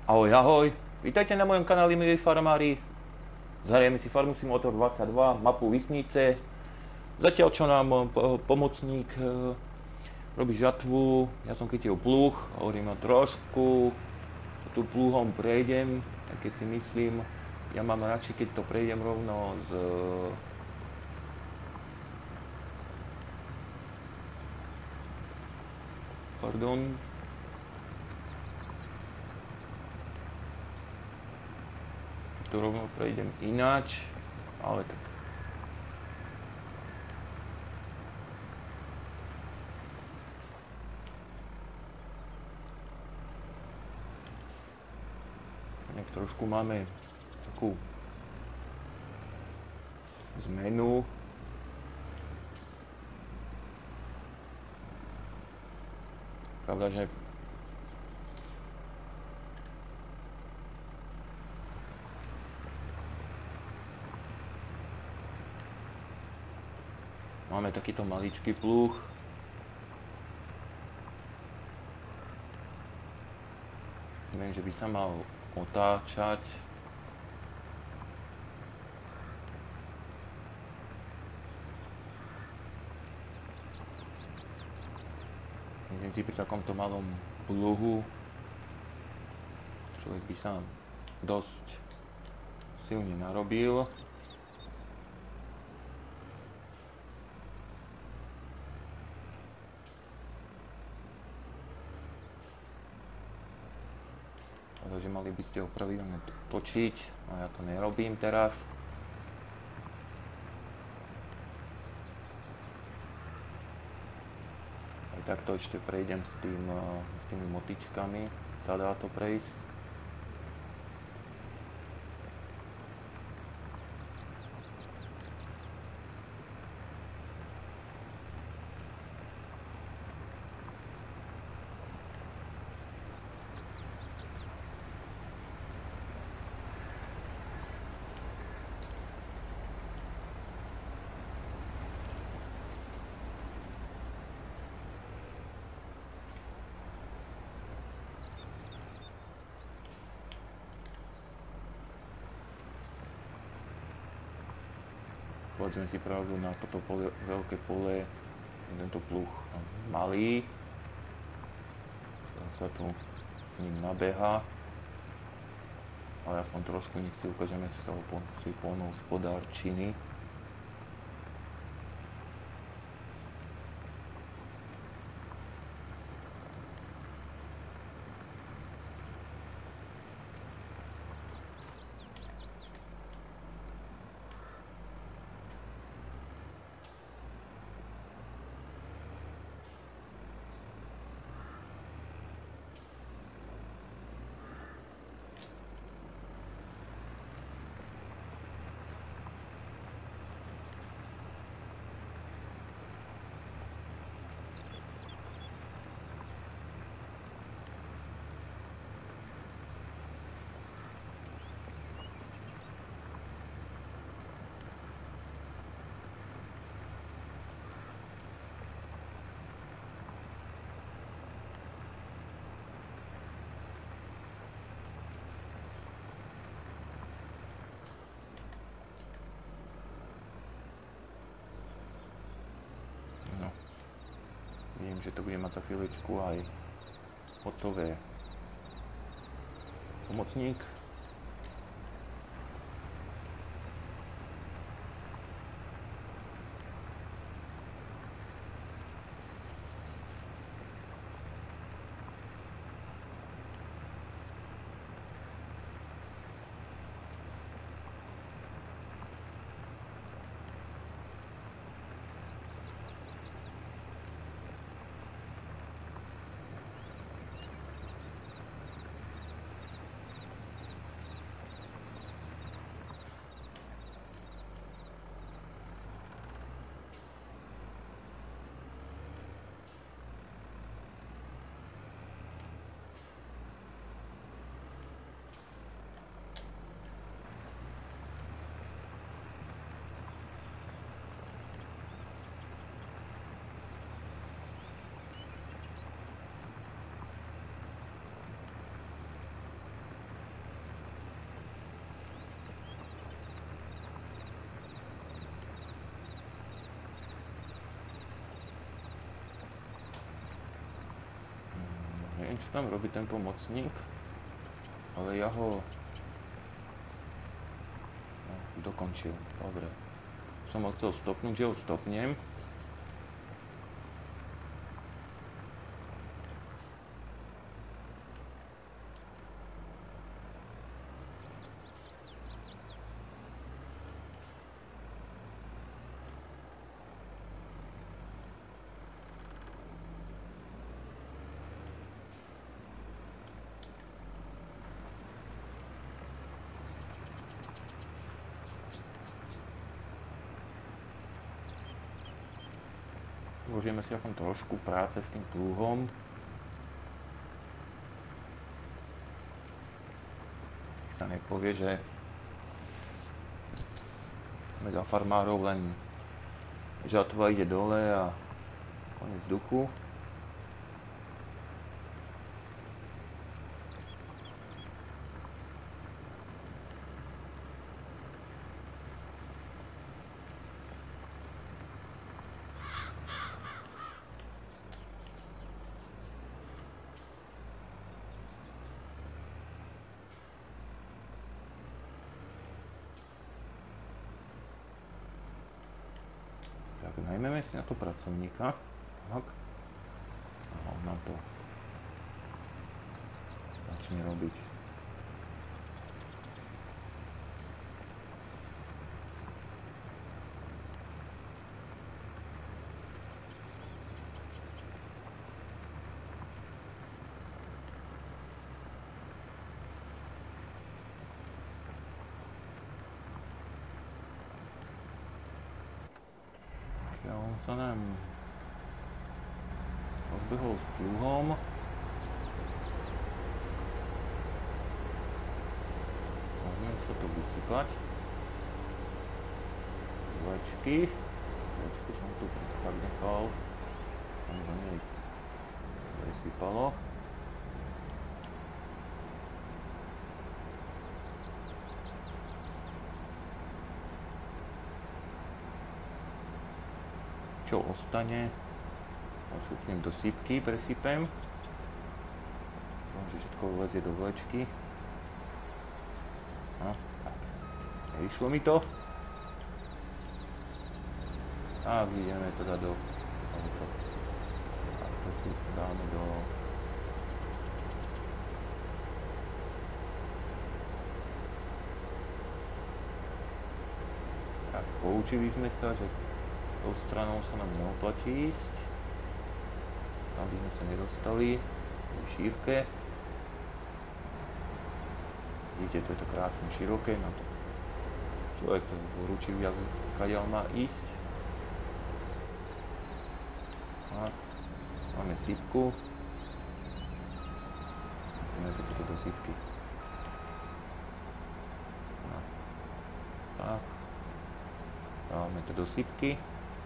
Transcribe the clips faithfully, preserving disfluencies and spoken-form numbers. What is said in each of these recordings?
Ahoj, ahoj, vítajte na mojom kanáli, milí farmári. Zahrieme si Farming Simulator dvadsaťdva, mapu Visnice. Zatiaľ čo nám pomocník robí žatvu, ja som chytil plúh, hovorím, no trošku tu plúhom prejdem, tak keď si myslím, ja mám radšej, keď to prejdem rovno z... Pardon. To rovno prejdem ináč, ale tak. Nech trošku máme takú zmenu. Pravda, že máme takýto maličký plúh. Viem, že by sa mal otáčať. Myslím si, pri takomto malom plúhu človek by sa dosť silne narobil. Takže mali by ste ho pravidelne točiť, a ja to nerobím teraz. Aj takto ešte prejdem s, tým, s tými motičkami, sa dá to prejsť. Povedzme si pravdu, na toto pole, veľké pole, tento pluh malý, sa tu s ním nabeha, ale aspoň trošku nech si ukážeme z toho poľnohospodárčiny. Vidím, že to bude mať za chvíľečku aj hotové pomocník. čo tam robí ten pomocník, ale ja ho no, dokončil. Dobre. Som ho chcel stopnúť, že ho stopnem. Užijeme si aspoň trošku práce s tým plúhom. Sa nepovie, že mega farmárov len žatva ide dole a koniec duchu. Tak najmeme si na to pracovníka. Tak. A on nám to začne robiť. A on sa nám odbehol s plúhom. Môžeme sa to vysypať. Vlečky. Vlečky som tu tak nechal. Tam do nej vysypalo. Čo ostane, osúpnem do sypky, presypem. Že všetko vlezie do vlečky. No, tak. Nevyšlo mi to. A ideme teda do... A to tu dáme do... Tak, poučili sme sa, že tou stranou sa nám neoplatí ísť. Tam by sme sa nedostali. V šírke. Vidíte, to je to krásne široké. Na to človek to určí viac, kadiaľ má ísť. Tak. Máme sypku. Ideme sa toto do sypky. No. Tak. Dáme to do sypky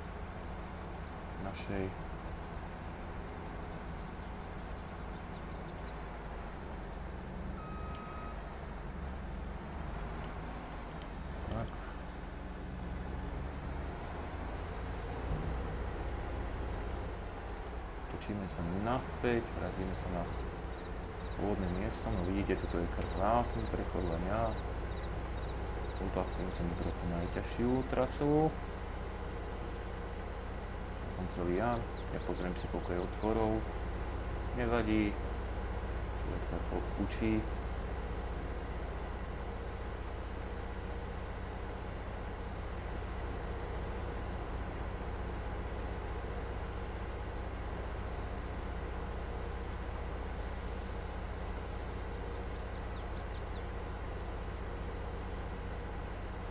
našej. Tak. Točíme sa naspäť, vrátime sa na pôvodné miesto. No vidíte, toto je krásny prechod len ja. Uľahčím som trochu najťažšiu trasu. Celý ja, ja pozriem si koľko je otvorov, nevadí, človek sa učí.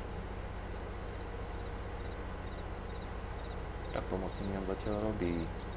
Tak pomocný nám zatiaľ robí.